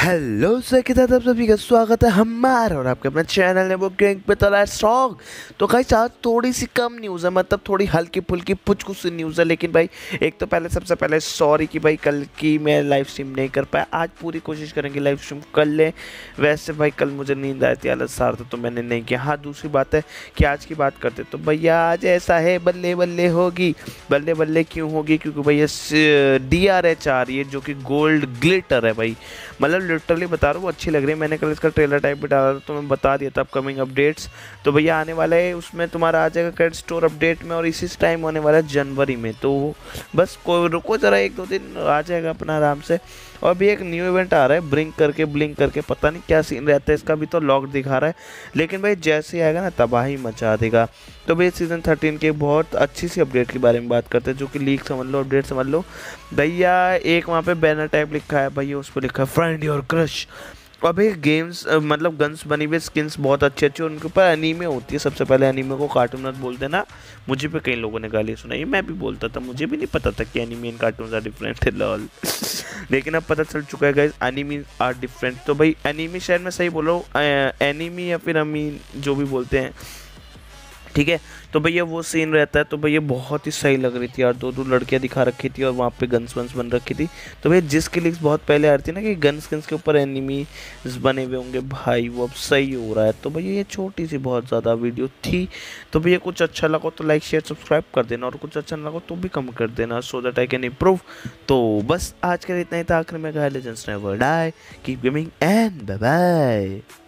Hello sir के साथ आप सभी का स्वागत है हमारा और आपके अपने चैनल है वो गैंग पे तला सॉन्ग। तो गाइस आज थोड़ी सी कम न्यूज़ है, मतलब थोड़ी हल्की फुल्की कुछ कुछ न्यूज़ है। लेकिन भाई एक तो पहले सबसे पहले सॉरी कि भाई कल की मैं लाइव स्ट्रीम नहीं कर पाया। आज पूरी कोशिश करेंगे लाइव स्ट्रीम कर ले। वैसे भाई कल मुझे नींद आई थी, हालत सार था, तो मैंने नहीं किया। हाँ दूसरी बात है कि आज की बात करते तो भैया आज ऐसा है बल्ले बल्ले होगी। बल्ले बल्ले क्यों होगी? क्योंकि भैया DRH आ रही है जो कि गोल्ड ग्लिटर है भाई। मतलब लिटरली बता रहा हूँ वो अच्छी लग रही है। मैंने कल इसका ट्रेलर टाइप भी डाला था तो मैं बता दिया था अपकमिंग अपडेट्स। तो भैया आने वाला है, उसमें तुम्हारा आ जाएगा क्रेडिट स्टोर अपडेट में, और इसी टाइम होने वाला है जनवरी में। तो बस कोई रुको ज़रा, एक दो दिन आ जाएगा अपना आराम से। और भी एक न्यू इवेंट आ रहा है ब्लिंक करके, पता नहीं क्या सीन रहता है इसका, भी तो लॉक दिखा रहा है। लेकिन भाई जैसे ही आएगा ना तबाही मचा देगा। तो भाई सीज़न 13 के बहुत अच्छी सी अपडेट के बारे में बात करते हैं, जो कि लीक समझ लो, अपडेट समझ लो भैया। एक वहाँ पे बैनर टाइप लिखा है भैया, उस पर लिखा है फाइंड योर क्रश। और भाई गेम्स मतलब गन्स बनी हुई, स्किन्स बहुत अच्छी अच्छी, उनके ऊपर एनीमे होती है। सबसे पहले एनीमे को कार्टून बोलते हैं ना, मुझे पे कई लोगों ने गाली सुनाई, मैं भी बोलता था, मुझे भी नहीं पता था कि anime and cartoon are different है लॉल। लेकिन अब पता चल चुका है गाइस, एनीमे आर डिफरेंट। तो भाई एनीमे शायद मैं सही बोल रहा हूँ, एनीमे या फिर अमीन जो भी बोलते हैं, ठीक है। तो भैया वो सीन रहता है। तो भैया बहुत ही सही लग रही थी यार, दो दो लड़कियां दिखा रखी थी और वहाँ पे गन्स वन्स बन रखी थी। तो भैया जिसकी लीक्स बहुत पहले आ रही थी ना कि गन्स के ऊपर एनिमीज बने हुए होंगे, भाई वो अब सही हो रहा है। तो भैया ये छोटी सी बहुत ज़्यादा वीडियो थी। तो भैया कुछ अच्छा लगा तो लाइक शेयर सब्सक्राइब कर देना, और कुछ अच्छा ना लगा तो भी कम कर देना, so that I can improve. तो बस आज के लिए इतना ही था। आखिर में कहा legends never die, keep gaming and bye bye.